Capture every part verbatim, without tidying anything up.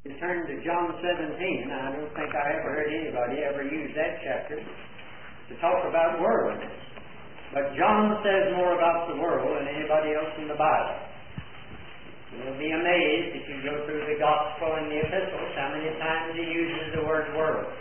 Turn to John seventeen. I don't think I ever heard anybody ever use that chapter to talk about worldliness. But John says more about the world than anybody else in the Bible. You'll be amazed if you go through the Gospel and the Epistles how many times he uses the word world.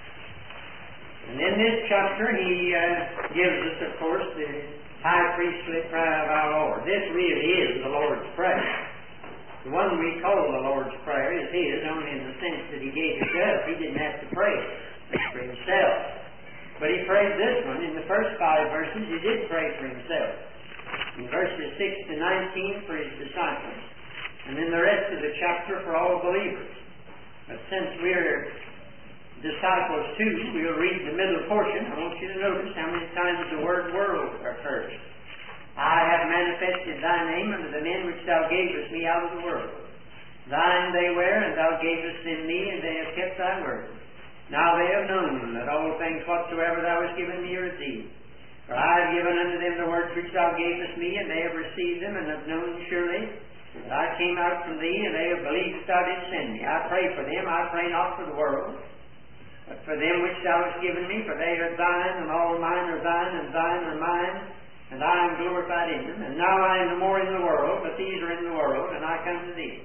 And in this chapter he uh, gives us, of course, the high priestly prayer of our Lord. This really is the Lord's Prayer. The one we call the Lord's Prayer is His, only in the sense that He gave it to us. He didn't have to pray it for Himself. But He prayed this one. In the first five verses, He did pray for Himself. In verses six to nineteen, for His disciples. And in the rest of the chapter, for all believers. But since we're disciples too, we'll read the middle portion. I want you to notice how many times the word world occurs. I have manifested Thy name unto the men which Thou gavest me out of the world. Thine they were, and Thou gavest them me, and they have kept Thy word. Now they have known that all things whatsoever Thou hast given me are of Thee. For I have given unto them the words which Thou gavest me, and they have received them, and have known surely that I came out from Thee, and they have believed that Thou didst send me. I pray for them. I pray not for the world, but for them which Thou hast given me, for they are Thine, and all mine are Thine, and Thine are mine. And I am glorified in them. And now I am no more in the world, but these are in the world, and I come to Thee.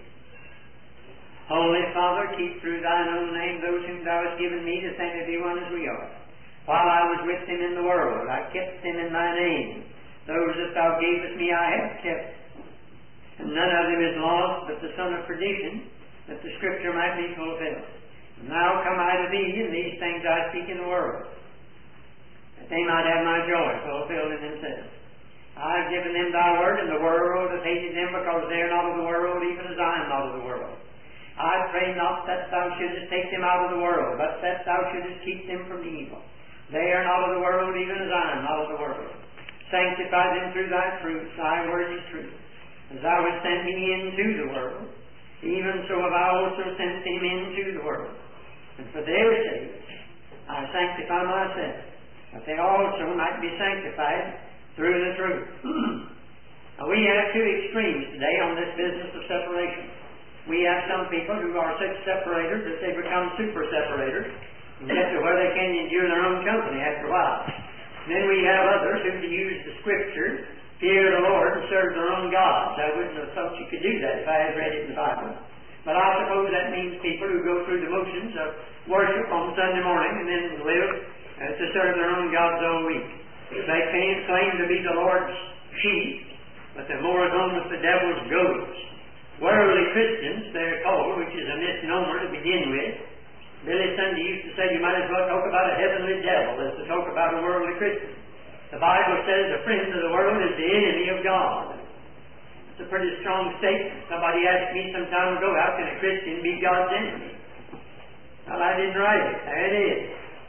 Holy Father, keep through Thine own name those whom Thou hast given me, that they may be one as we are. While I was with them in the world, I kept them in Thy name. Those that Thou gavest me I have kept. And none of them is lost, but the son of perdition, that the Scripture might be fulfilled. And now come I to Thee, and these things I speak in the world, that they might have my joy fulfilled in themselves. I have given them Thy word, and the world hath hated them, because they are not of the world, even as I am not of the world. I pray not that Thou shouldest take them out of the world, but that Thou shouldest keep them from evil. They are not of the world, even as I am not of the world. Sanctify them through Thy truth. Thy word is truth. As Thou hast sent me into the world, even so have I also sent them into the world. And for their sake I sanctify myself, that they also might be sanctified through the truth. Now, we have two extremes today on this business of separation. We have some people who are such separators that they become super separators and get to where they can't endure their own company after a while. And then we have others who use the Scripture, fear the Lord, and serve their own gods. I wouldn't have thought you could do that if I had read it in the Bible. But I suppose that means people who go through the motions of worship on Sunday morning and then live uh, to serve their own gods all week. They can't claim to be the Lord's sheep, but they're more at home with the devil's goats. Worldly Christians, they're called, which is a misnomer to begin with. Billy Sunday used to say you might as well talk about a heavenly devil as to talk about a worldly Christian. The Bible says a friend of the world is the enemy of God. It's a pretty strong statement. Somebody asked me some time ago, how can a Christian be God's enemy? Well, I didn't write it. There it is.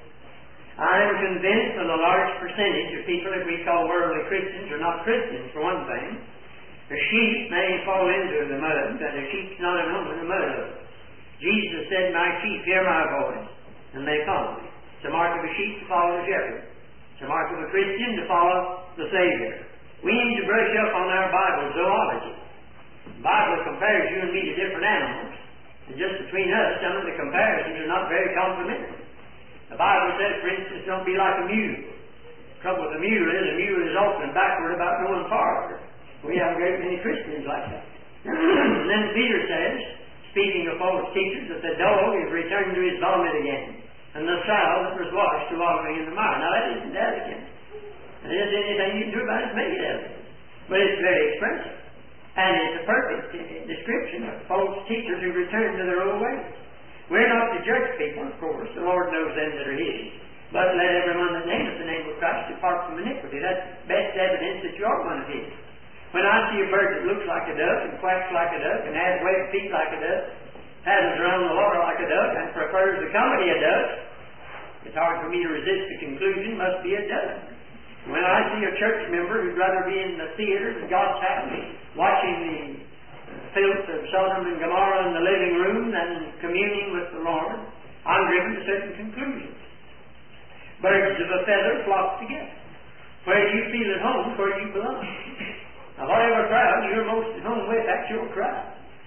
I am convinced that a large percentage of people that we call worldly Christians are not Christians, for one thing. A sheep may fall into the mud, but a sheep's not at home in the mud. Jesus said, my sheep hear my voice, and they follow me. It's a mark of a sheep to follow the shepherd. It's a mark of a Christian to follow the Savior. We need to brush up on our Bible zoology. The Bible compares you and me to different animals, and just between us, some of the comparisons are not very complimentary. The Bible says, for instance, don't be like a mule. The trouble with a mule is a mule is often backward about going forward. We have a great many Christians like that. And then Peter says, speaking of false teachers, that the dog is returned to his vomit again, and the sow that was washed to wallowing in the mire. Now that isn't elegant. There isn't anything you can do about it to make it elegant. But it's very expressive. And it's a perfect description of false teachers who return to their old ways. We're not to judge people, of course. The Lord knows them that are His. But let everyone that nameth the name of Christ depart from iniquity. That's best evidence that you are one of His. When I see a bird that looks like a dove and quacks like a duck and has webbed feet like a duck, paddles around the water like a duck, and prefers the company of ducks, it's hard for me to resist the conclusion must be a dove. When I see a church member who'd rather be in the theater than God's house, watching the filth of Sodom and Gomorrah in the living room than communing with the Lord, I'm driven to certain conclusions. Birds of a feather flock together. Where you feel at home, where you belong. Now, whatever crowd you're most at home with, that's your crowd.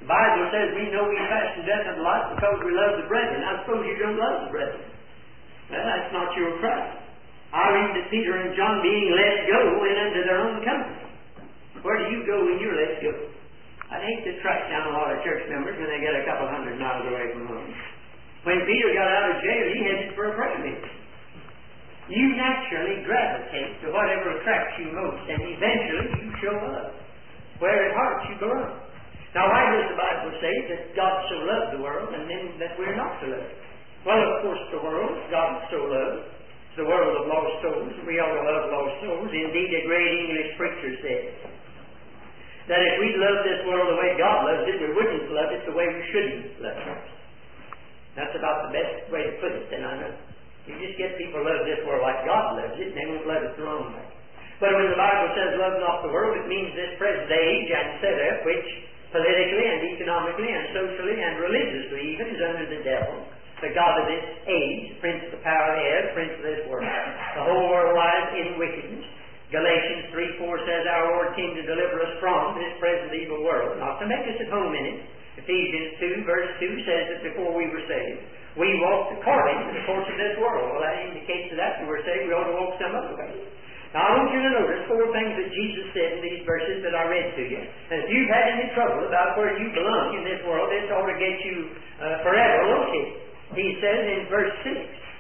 The Bible says we know we pass from death unto life because we love the brethren. I suppose you don't love the brethren. Well, that's not your Christ. I read that Peter and John, being let go, went into their own company. Where do you go when you're let go? I'd hate to track down a lot of church members when they get a couple hundred miles away from home. When Peter got out of jail, he headed for a prayer meeting. You naturally gravitate to whatever attracts you most, and eventually you show up where at heart you belong. Now, why does the Bible say that God so loved the world and then that we're not to love it? Well, of course, the world God so loved. It's the world of lost souls. We ought to love lost souls. Indeed, a great English preacher said that if we loved this world the way God loves it, we wouldn't love it the way we shouldn't love it. That's about the best way to put it, and I know. You just get people to love this world like God loves it, and they won't love it the wrong way. But when the Bible says love not the world, it means this present age and setup, which politically and economically and socially and religiously even is under the devil, the God of this age, the prince of the power of the air, the prince of this world. The whole world lies in wickedness. Galatians three four says our Lord came to deliver us from this present evil world, not to make us at home in it. Ephesians two verse two says that before we were saved, we walked according to the course of this world. Well, that indicates that after we're saved, we ought to walk some other way. Now, I want you to notice four things that Jesus said in these verses that I read to you. And if you've had any trouble about where you belong in this world, this ought to get you uh, forever located. He says in verse six,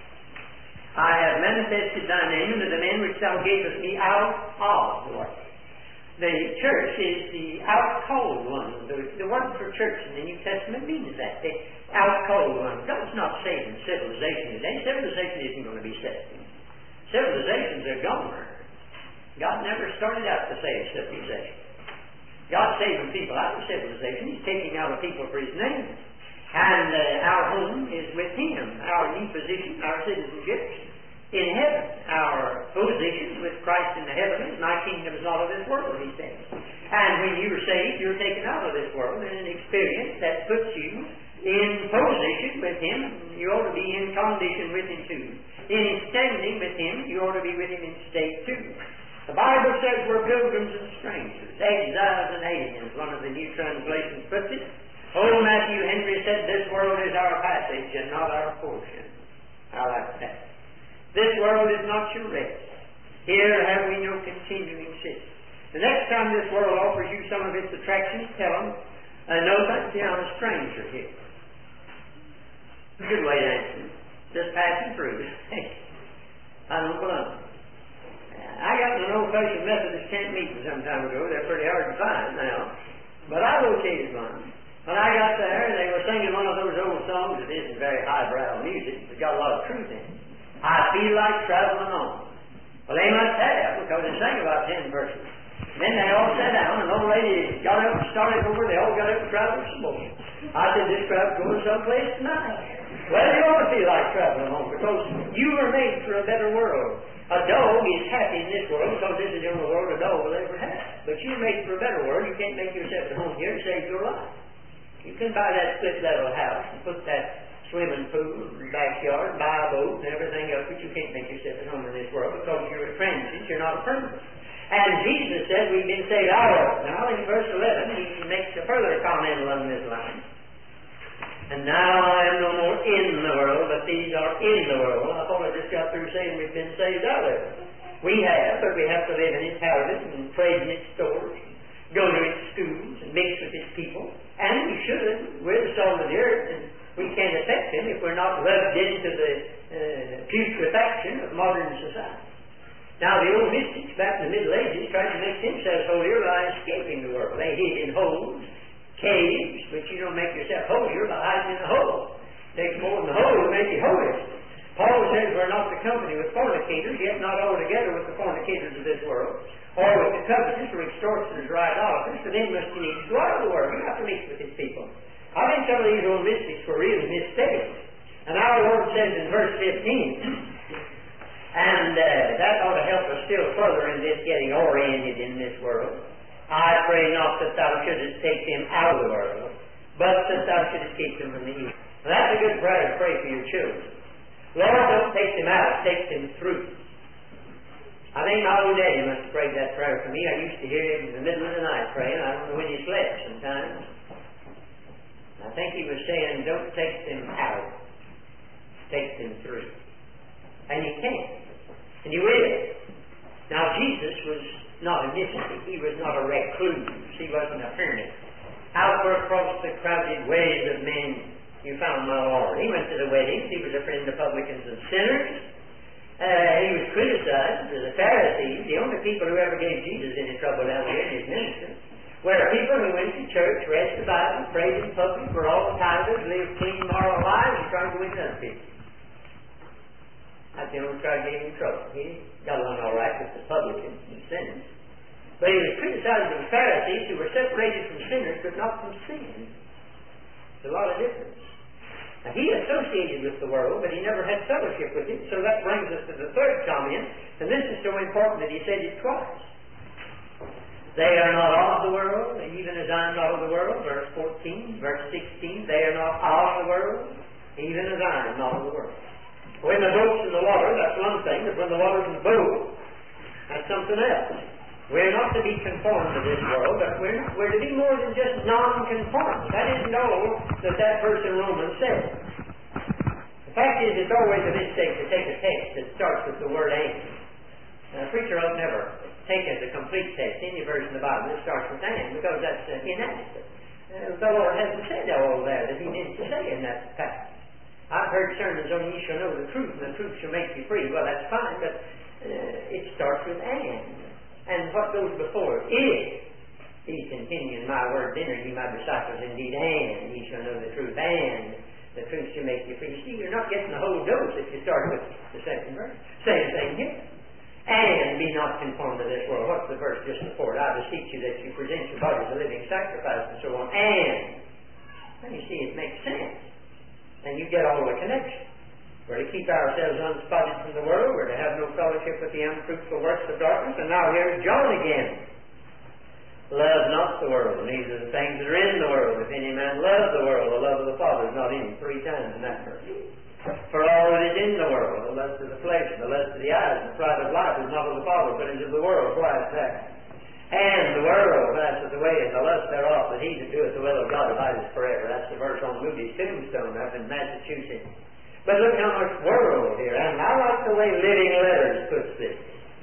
I have manifested thy name unto the men which thou gavest me out of the world. The church is the out-called one. The, the word for church in the New Testament means that. The out-called one. God's not saving civilization today. Civilization isn't going to be saved. Civilizations are gone. God never started out to save civilization. God's saving people out of civilization. He's taking out a people for His name. And uh, our home is with Him. Our new position, our citizenship in heaven. Our position with Christ in the heavens. My kingdom is not of this world, He says. And when you're saved, you're taken out of this world in an experience that puts you in position with Him. You ought to be in condition with Him too. In standing with Him, you ought to be with Him in state too. The Bible says we're pilgrims and strangers, exiles and aliens, one of the new translations puts it. Old Matthew Henry said this world is our passage and not our portion. I like that. This world is not your rest. Here have we no continuing city. The next time this world offers you some of its attractions, tell them, uh, no thank you, I'm a stranger here. Good way to answer. Just passing through. I don't belong. I got in an old-fashioned Methodist tent meeting some time ago. They're pretty hard to find now. But I located one. When I got there, they were singing one of those old songs that isn't very highbrow music, but got a lot of truth in it. I feel like traveling on. Well, they must have, because they sang about ten verses. Then they all sat down, and the old lady got up and started over. They all got up and traveled some more. I said, this crowd's going someplace tonight. Well, you ought to feel like traveling home, because you were made for a better world. A dog is happy in this world because this is the only world a dog will ever have. But you're made for a better world. You can't make yourself at home here to save your life. You can buy that split-level house and put that swimming pool and backyard, buy a boat and everything else, but you can't make yourself at home in this world because you're a transient, you're not a permanent. And Jesus said we've been saved out of it. Now in verse eleven, He makes a further comment along this line. And now I am no more in the world, but these are in the world. I thought I just got through saying we've been saved out of it. We have, but we have to live in its houses and trade in its stores, go to its schools and mix with its people. And we should. We're the salt of the earth, and we can't affect them if we're not rubbed into the uh, putrefaction of modern society. Now the old mystics back in the Middle Ages tried to make themselves holier by escaping the world. They hid in holes, caves, but you don't make yourself holier by hiding in a hole. It takes more than the hole to make you holier. Paul says we're not the company with fornicators, yet not altogether with the fornicators of this world, or with the covetous or extortioners or idolaters, for then must you need to go out of the world. You have to mix with His people. I think some of these old mystics were really mistaken. And our Lord says in verse fifteen, and uh, that ought to help us still further in this getting oriented in this world. I pray not that thou shouldest take them out of the world, but that thou shouldest keep them from the evil. Now, that's a good prayer to pray for your children. Lord, don't take them out, take them through. I think my old daddy must have prayed that prayer for me. I used to hear him in the middle of the night praying. I don't know when he slept sometimes. I think he was saying, don't take them out. Take them through. And you can. And you will. Now, Jesus was not a mystic. He was not a recluse. He wasn't a hermit. Out across the crowded ways of men, you found my Lord. He went to the weddings. He was a friend of publicans and sinners. Uh, he was criticized as the Pharisees. The only people who ever gave Jesus any trouble out here in his ministry were people who went to church, read the Bible, prayed in public, were all tithers, lived clean, moral lives, and tried to win other people. That's the only tried to get him in trouble. He got along all right with the publicans and sinners. But he was criticized of the Pharisees who were separated from sinners but not from sin. There's a lot of difference. Now, he associated with the world, but he never had fellowship with it. So that brings us to the third comment, and this is so important that he said it twice. They are not of the world, even as I am not of the world. Verse fourteen, verse sixteen, they are not of the world, even as I am not of the world. When the boat's in the water, that's one thing, but when the water's in the boat, that's something else. We're not to be conformed to this world, but we're, not, we're to be more than just non-conformed. That isn't all that that verse in Romans says. The fact is, it's always a mistake to take a text that starts with the word and. Now, a preacher ought never take as a complete text any verse in the Bible that starts with and, because that's uh, inadequate. Uh, the Lord hasn't said all there that He meant to say in that passage. I've heard sermons on ye shall know the truth, and the truth shall make you free. Well, that's fine, but uh, it starts with and. And what goes before it? If ye continue in my word, then are ye my disciples indeed, and ye shall know the truth, and the truth shall make you free. You see, you're not getting the whole dose if you start with the second verse. Same thing here. And be not conformed to this world. What's the verse just before it? I beseech you that you present your bodies a living sacrifice and so on. And, well, you see, it makes sense. And you get all the connection. We're to keep ourselves unspotted from the world. We're to have no fellowship with the unfruitful works of darkness. And now here's John again. Love not the world, neither the things that are in the world. If any man love the world, the love of the Father is not in him. Three times in that verse. For all that is in the world, the lust of the flesh, the lust of the eyes, and the pride of life is not of the Father, but is of the world. Why is that? And the world passeth away, and the lust thereof, but he that doeth the will of God abideth forever. That's the verse on Moody's tombstone up in Massachusetts. But look how much world here. And I like the way Living Letters puts this.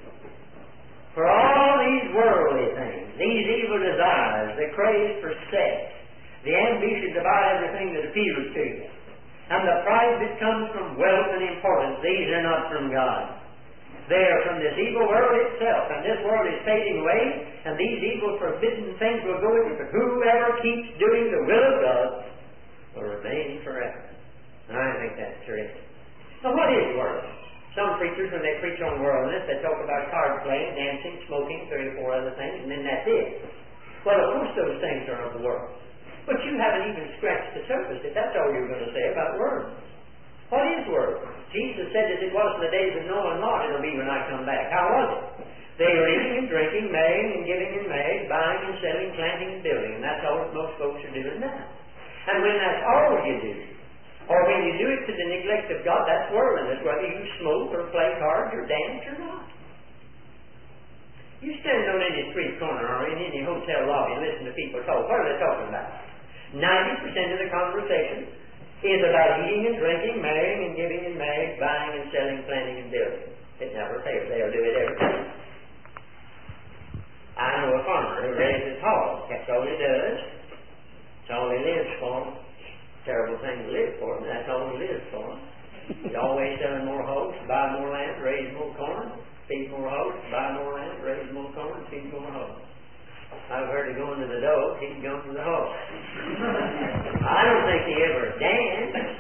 For all these worldly things, these evil desires, the crave for sex, the ambition to buy everything that appeals to you, and the pride that comes from wealth and importance, these are not from God. They are from this evil world itself, and this world is fading away, and these evil forbidden things will go with it. But whoever keeps doing the will of God will remain forever. And I think that's terrific. Now, what is world? Some preachers, when they preach on worldliness, they talk about card playing, dancing, smoking, three or four other things, and then that's it. Well, of course those things are of the world. But you haven't even scratched the surface if that's all you're going to say about worldliness. What is worldliness? Jesus said as it was in the days of Noah and Lot, it'll be when I come back. How was it? They were eating and drinking, marrying and giving in marriage, buying and selling, planting and building. And that's all that most folks are doing now. And when that's all you do, or when you do it to the neglect of God, that's worldliness, whether you smoke or play cards or dance or not. You stand on any street corner or in any hotel lobby and listen to people talk. What are they talking about? ninety percent of the conversation is about eating and drinking, marrying and giving in marriage, buying and selling, planting and building. It never fails. They'll do it every time. I know a farmer who raises hogs. That's all he does. That's all he lives for. Terrible thing to live for, but that's all he lives for. He's always selling more hogs, buy more land, raise more corn, feed more hogs, buy more land, raise more corn, feed more hogs. I've heard of going to the dog, he's going to the hog. I don't think he ever danced.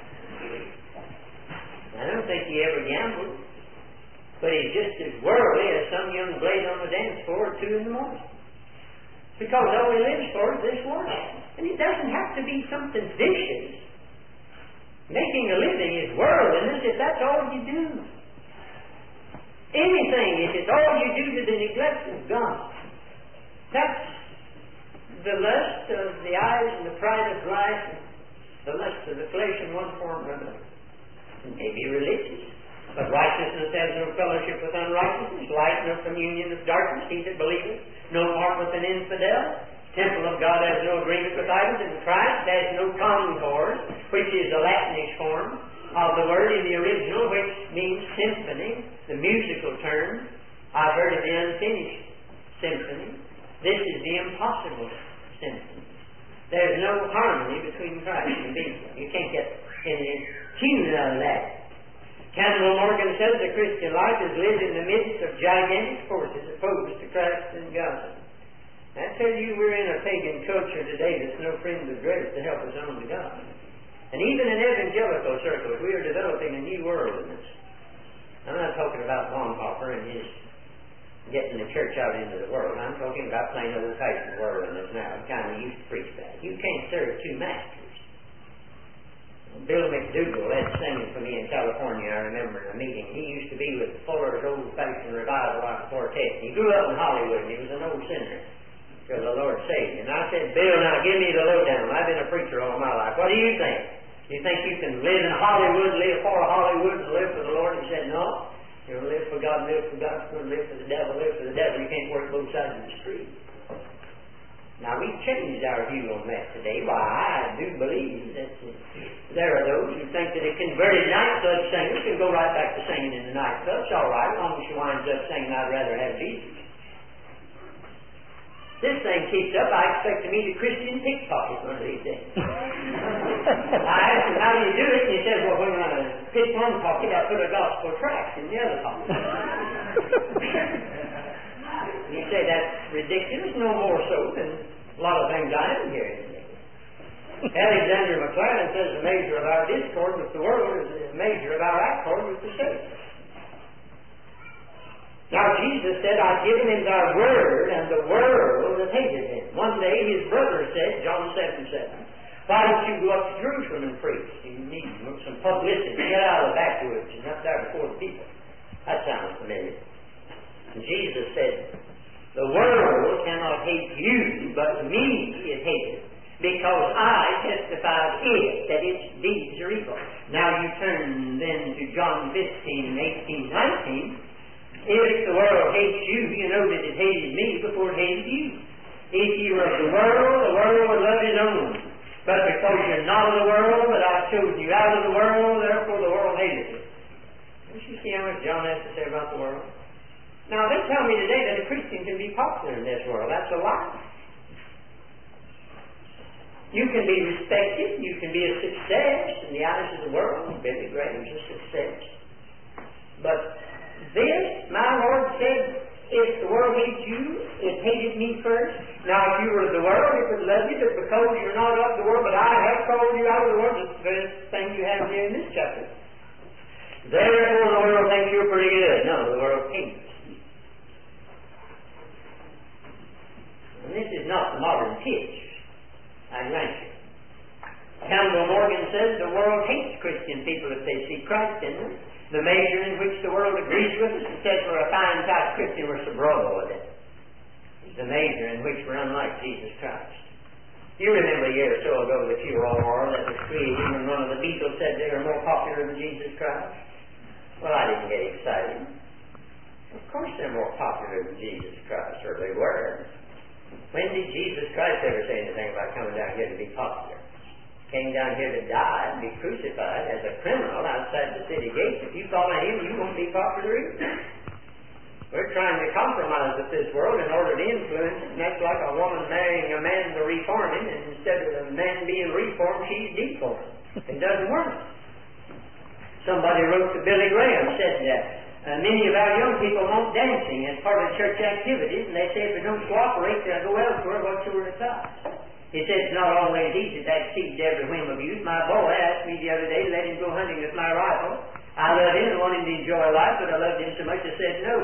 I don't think he ever gambled. But he's just as worldly as some young blade on the dance floor at two in the morning. Because all he lives for is this world. And it doesn't have to be something vicious. Making a living is worldliness if that's all you do. Anything, if it's all you do to the neglect of God. That's the lust of the eyes and the pride of life, and the lust of the flesh in one form or another. It may be religious, but righteousness has no fellowship with unrighteousness, light no communion with darkness, he that believeth, no part with an infidel. temple of God has no agreement with idols, and Christ has no concord, which is a Latinish form of the word in the original, which means symphony, the musical term. I've heard of the unfinished symphony. This is the impossible symphony. There's no harmony between Christ and people. You can't get any tune out of that. Campbell Morgan says the Christian life is lived in the midst of gigantic forces opposed to Christ and God. I tell you, we're in a pagan culture today that's no friend of grace to help us on to God. And even in evangelical circles, we are developing a new worldliness. I'm not talking about Bonhoeffer and his getting the church out into the world. I'm talking about plain old-fashioned worldliness now. The kind we used to preach that. You can't serve two masters. Bill McDougall had singing for me in California, I remember in a meeting. He used to be with Fuller's old-fashioned revival like quartet. He grew up in Hollywood and he was an old sinner till the Lord saved him. And I said, Bill, now give me the lowdown. I've been a preacher all my life. What do you think? You think you can live in Hollywood, live for Hollywood, and live for the Lord? He said, no. You're going to live for God, live for God. You're going to live for the devil, live for the devil. You can't work both sides of the street. Now, we've changed our view on that today. Why, I do believe that there are those who think that a converted nightclub singer can go right back to singing in the nightclub. It's all right, as long as she winds up singing, I'd rather have Jesus. This thing keeps up, I expect to meet a Christian pickpocket one of these days. I asked him, how do you do it? And he said, well, when I pick one pocket, I put a gospel tract in the other pocket. You say that's ridiculous? No more so than a lot of things I am hearing today. Alexander McLaren says the measure of our discord with the world is the measure of our accord with the state. Now Jesus said, I've given him thy word, and the world hath hated him. One day his brother said, John seven seven, why don't you go up to Jerusalem and preach? You need some publicity. Get out of the backwoods and up there before the people. That sounds familiar. And Jesus said, the world cannot hate you, but me it hated, because I testified it, that its deeds are evil. Now you turn then to John fifteen, eighteen, nineteen. If the world hates you, you know that it hated me before it hated you. If you were of the world, the world would love his own. But because you're not of the world, but I've chosen you out of the world, therefore the world hated you. Don't you see how much John has to say about the world? Now, they tell me today that a Christian can be popular in this world. That's a lie. You can be respected. You can be a success in the eyes of the world. Billy Graham's a success. But this, my Lord said, if the world hates you, it hated me first. Now, if you were of the world, it would love you, but because you're not of the world, but I have called you out of the world, it's the best thing you have here in this chapter. Therefore, the world thinks you're pretty good. No, the world hates you. And this is not the modern pitch, I grant you. Campbell Morgan says the world hates Christian people if they see Christ in them. The measure in which the world agrees with us and says we're a fine type Christian, we're subrogable with it. It's the measure in which we're unlike Jesus Christ. You remember a year or so ago the furor that was created when one of the Beatles said they were more popular than Jesus Christ? Well, I didn't get excited. Of course they're more popular than Jesus Christ, or they were. When did Jesus Christ ever say anything about coming down here to be popular? Came down here to die and be crucified as a criminal outside the city gates. If you follow him, you won't be popular either. We're trying to compromise with this world in order to influence it. And that's like a woman marrying a man to reform him, and instead of the man being reformed, she's deformed. It doesn't work. Somebody wrote to Billy Graham, said that uh, many of our young people want dancing as part of church activities, and they say if they don't cooperate, they'll go elsewhere. What's your advice? He said it's not always easy to accede to every whim of youth. My boy asked me the other day to let him go hunting with my rifle. I loved him and wanted him to enjoy life, but I loved him so much I said no.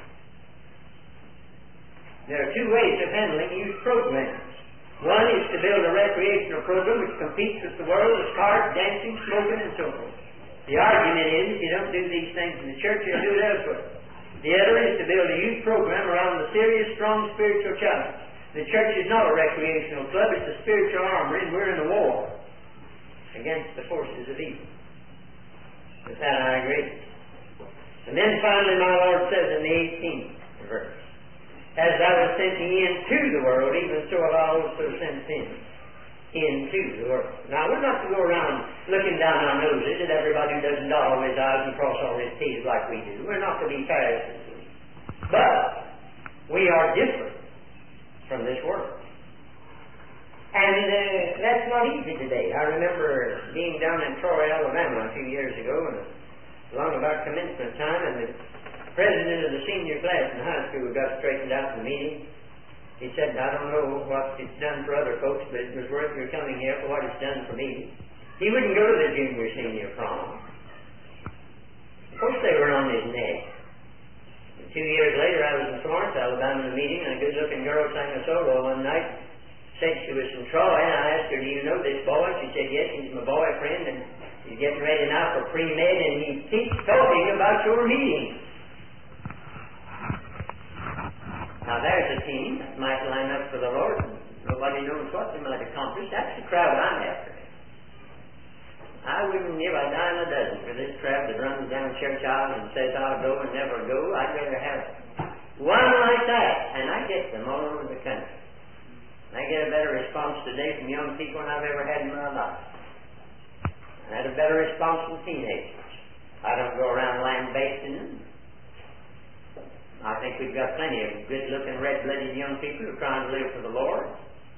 There are two ways of handling youth programs. One is to build a recreational program which competes with the world as cards, dancing, smoking, and so forth. The argument is if you don't do these things in the church, you'll do it elsewhere. The other is to build a youth program around the serious, strong spiritual challenge. The church is not a recreational club, it's a spiritual armory, and we're in a war against the forces of evil. With that I agree. And then finally my Lord says in the eighteenth verse, As thou hast sent me into the world, even so have I also sent them into the world. Now, we're not to go around looking down our noses at everybody who doesn't dot all his I's and cross all his T's like we do. We're not to be Pharisees. But we are different from this world. And uh, that's not easy today. I remember being down in Troy, Alabama a few years ago, and along about commencement time, and the president of the senior class in high school got straightened out in the meeting. He said, I don't know what it's done for other folks, but it was worth your coming here for what it's done for me. He wouldn't go to the junior senior prom. Of course they were on his neck. And two years later I was in Florence, Alabama in a meeting, and a good-looking girl sang a solo one night. Said she was from Troy, and I asked her, do you know this boy? She said, yes, he's my boyfriend, and he's getting ready now for pre-med, and he keeps talking about your meeting. Now there's a team that might line up for the Lord, and nobody knows what they might accomplish. That's the crowd I'm after. I wouldn't give a dime a dozen for this crowd that runs down church aisles and says, I'll go and never go. I'd rather have one like that, and I get them all over the country. I get a better response today from young people than I've ever had in my life. I had a better response from teenagers. I don't go around lambasting them. I think we've got plenty of good-looking, red-blooded young people who are trying to live for the Lord.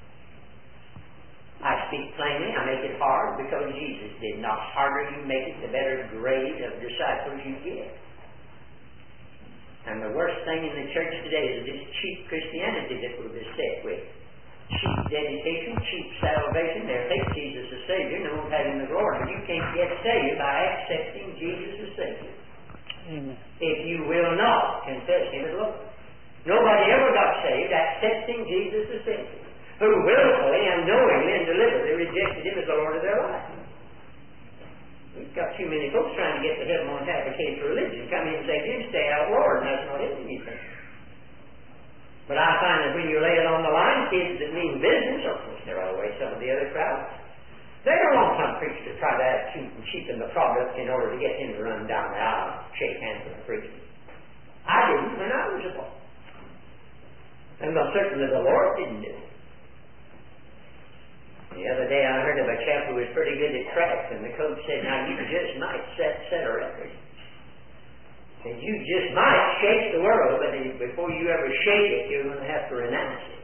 I speak plainly. I make it hard because Jesus did. The harder you make it, the better grade of disciples you get. And the worst thing in the church today is this cheap Christianity that we're beset with. Cheap dedication, cheap salvation. They'll take Jesus as Savior and they won't have Him as Lord. But you can't get saved by accepting Jesus as Savior. Amen. If you will not confess Him as Lord. Nobody ever got saved accepting Jesus as Savior. Who willfully and knowingly and deliberately rejected Him as the Lord of their life. We've got too many folks trying to get to heaven on half a case of religion. Come in and say, you stay out, Lord, and that's not it anything. But I find that when you lay it on the line, kids that mean business, of course, there are always some of the other crowds. They don't want some preacher to try to add cute and cheapen the product in order to get him to run down the aisle and shake hands with the preacher. I didn't when I was a boy. And most certainly the Lord didn't do it. The other day I heard of a chap who was pretty good at craps, and the coach said, now you just might set, set a record. Said, you just might shake the world, but before you ever shake it, you're going to have to renounce it.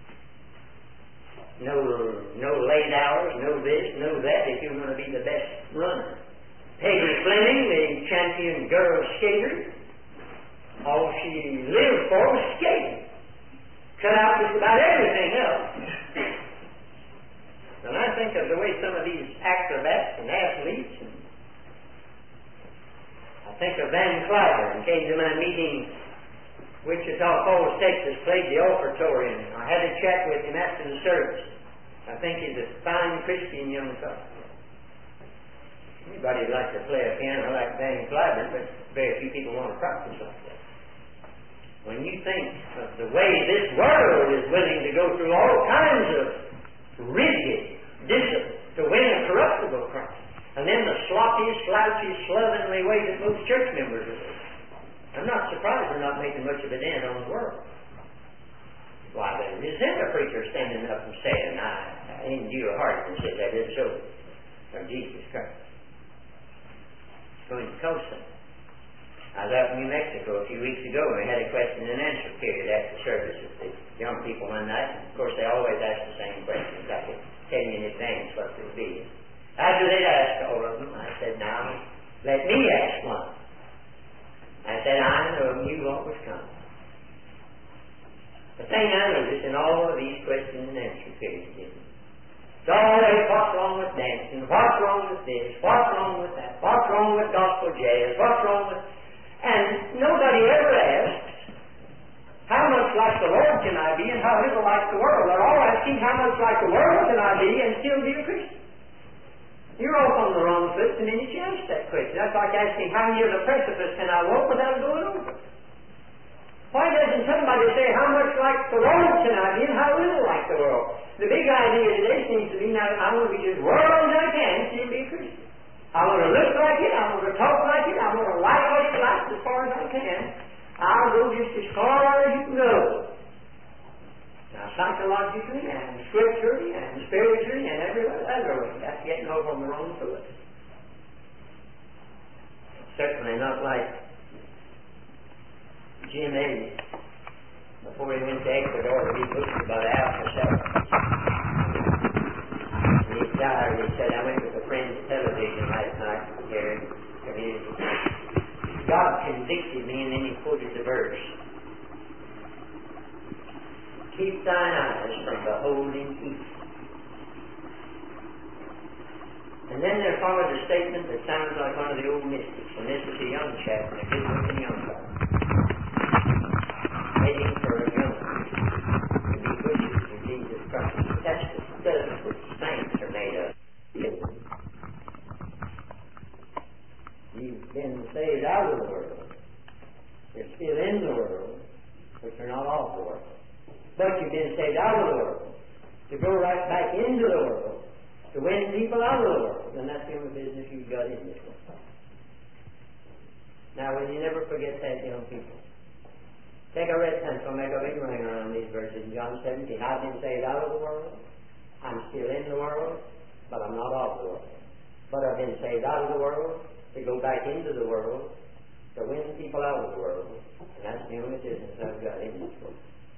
No, no late hours, no this, no that, if you're going to be the best runner. Peggy Fleming, the champion girl skater, all she lived for was skating. Cut out just about everything else. And I think of the way some of these acrobats and athletes, and I think of Van Cliburn, came to my meeting, Wichita Falls, Texas, played the offertory, and I had a chat with him after the service. I think he's a fine Christian young fellow. Anybody would like to play a piano like Van Cliburn, but very few people want to practice like that. When you think of the way this world is willing to go through all kinds of rigid discipline to win a corruptible crown, and then the sloppy, slouchy, slovenly way that most church members are living, I'm not surprised they're not making much of a dent on the world. Why, there isn't a preacher standing up and saying, I endure hardness if that is so, from Jesus Christ. It's going to cost them. I was out in New Mexico a few weeks ago, and we had a question and answer period after service with the young people one night. And of course, they always ask the same questions. I could tell you in advance what they'll be. After they'd asked all of them, I said, now, let me ask one. I said, I know you what was coming. The thing I noticed in all of these question and answer periods is, it's always what's wrong with dancing, what's wrong with this, what's wrong with that, what's wrong with gospel jazz, what's wrong with... And nobody ever asks, how much like the Lord can I be and how little like the world? They're all asking, how much like the world can I be and still be a Christian? You're off on the wrong foot the minute you ask that question. That's like asking, how near the precipice can I walk without going over? Why doesn't somebody say, how much like the world can I be and how little like the world? The big idea today seems to be, now I want to be as world as I can and still be a Christian. I want to look like it, I want to talk like it, I want to like what it likes as far as I can. I'll go just as far as you can go. off on the wrong foot. Certainly not like Jim Elliot before he went to Ecuador to be butchered by the Alpha Cell. In his diary, he said, I went with a friend to television last night here in the community. God convicted me, and then he quoted the verse. Keep thine eyes from beholding evil. And then there followed a statement that sounds like one of the old mystics, and this is a young chap and a good looking young fellow, waiting for a young to be butchered for Jesus Christ. That's the stuff that saints are made of. You've been saved out of the world. You're still in the world, but you're not of the world. But you've been saved out of the world to go right back into the world, to win people out of the world. And that's the only business you've got in this world. Now, will you never forget that, young people? Take a red pencil, make a big ring around these verses in John seventeen. I've been saved out of the world. I'm still in the world, but I'm not of the world. But I've been saved out of the world to go back into the world, to win people out of the world. And that's the only business I've got in this world.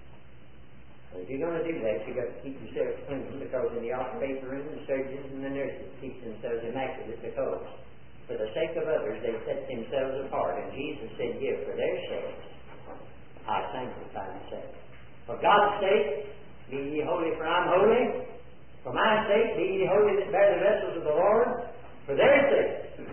And if you're going to do that, you've got to keep yourself clean, because in the operating room, the surgeons and the nurses keep themselves immaculate, because for the sake of others, they set themselves apart. And Jesus said, here, for their sakes, I sanctify myself. For God's sake, be ye holy, for I'm holy. For my sake, be ye holy that bear the vessels of the Lord. For their sake,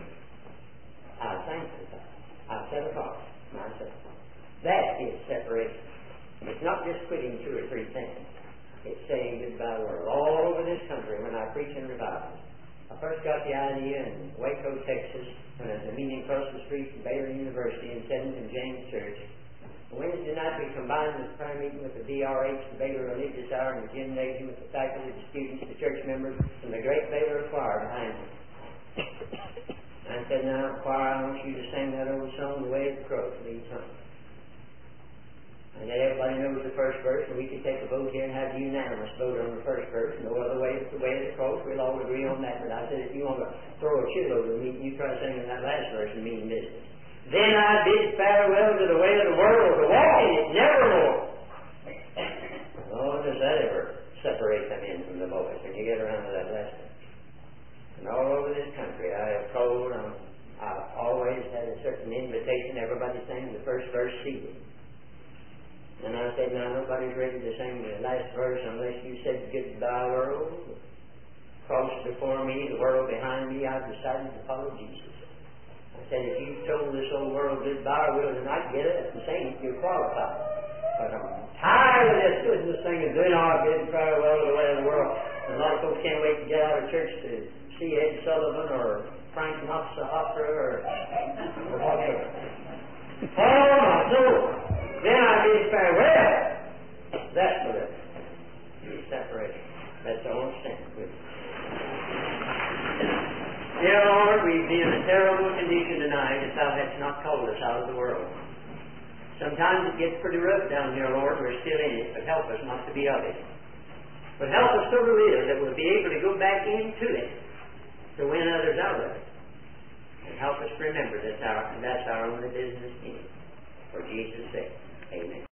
I sanctify. I set apart myself. That is separation. It's not just quitting two or three things. It's saying goodbye to the world. All over this country, when I preach in revivals, I first got the idea in Waco, Texas, when I was meeting across the street from Baylor University and Seventh and James Church. Wednesday night we combined the prayer meeting with the B R H, the Baylor Religious Hour, and the gymnasium with the faculty, the students, the church members, and the great Baylor choir behind me. And I said, now, choir, I want you to sing that old song, The Way of the Cross, lead song. And then everybody knows the first verse, and we can take a vote here and have a unanimous vote on the first verse. No other way is the way of the cross. We'll all agree on that. But I said, if you want to throw a shitload of meat, you try singing that last verse and mean business. Then I bid farewell to the way of the world, to walk in it nevermore. Oh, does that ever separate them in from the voice when you get around to that last one? And all over this country, I have told, um, I've always had a certain invitation. Everybody sang the first verse seated. And I said, now, nobody's ready to sing the last verse unless you said, goodbye, world. Cross before me, the world behind me, I've decided to follow Jesus. I said, if you told this old world goodbye, we'll tonight get it and sing it, you're qualified. But I'm tired of this business singing, doing our bid farewell to the way of the world. And a lot of folks can't wait to get out of church to see Ed Sullivan or Frank Knox's opera or, or whatever. Oh, my soul! Then I bid farewell. That's the way. Separation. That's the whole thing. Dear Lord, we be in a terrible condition tonight if Thou hast not called us out of the world. Sometimes it gets pretty rough down here, Lord. We're still in it, but help us not to be of it. But help us so to live that we'll be able to go back into it to win others out of it. And help us remember that our, that's our only business in it. For Jesus' sake. Amen.